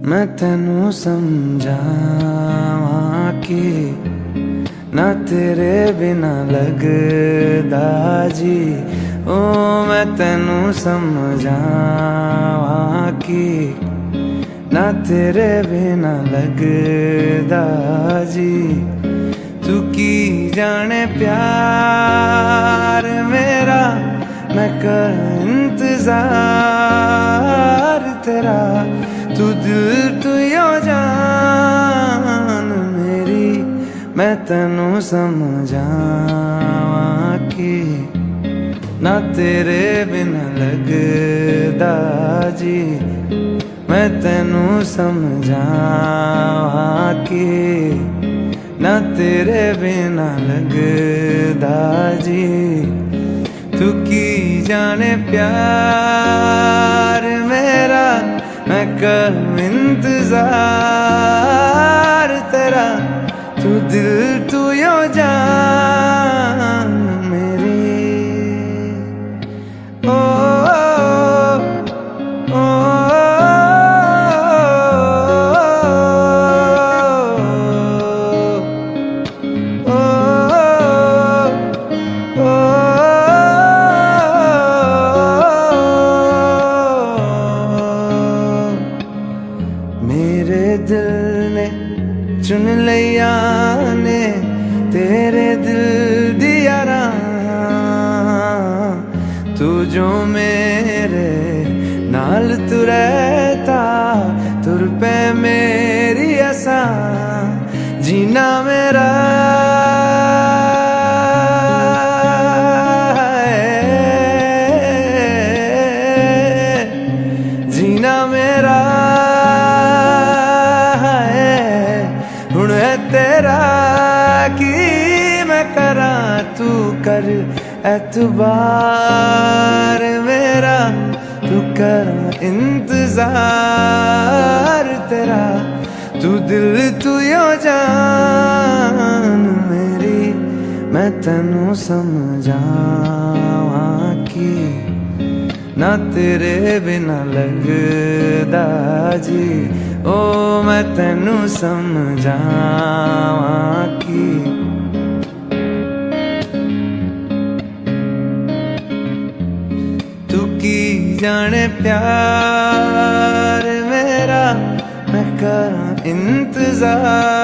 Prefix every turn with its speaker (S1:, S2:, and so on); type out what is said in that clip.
S1: मैं तेनू समझावां कि ना तेरे बिना लगदा जी। ओ मैं तेनू समझावां कि ना तेरे बिना लगदा जी। तू की जाने प्यार मेरा, मैं कर इंतजार तेरा। तू दिल तू यो जान मेरी, मैं तेनू समझावां कि ना तेरे बिना लगदा जी। मैं तेनू समझावां कि ना तेरे बिना लगदा जी। तू की जाने प्यार मेरा, मैं करूं इंतजार तेरा। तू दिल तू यो जान मेरी। ओ, ओ, ओ, ओ, ओ, मेरे दिल ने चुन लिया ने तेरे दिल दिया राह। तू जो मेरे नाल तू रहता, तुर पे मेरी आसा जीना मेरा। जीना मेरा हुण है तेरा की मैं करा। तू कर एतबार मेरा, तू कर इंतजार तेरा। तू दिल तू यो जान मेरी, मैं तेनू समझावां कि ना तेरे बिना लगदा जी। ओ मैं तेनू समझावां कि तू की जाने प्यार मेरा, मैं कर इंतजार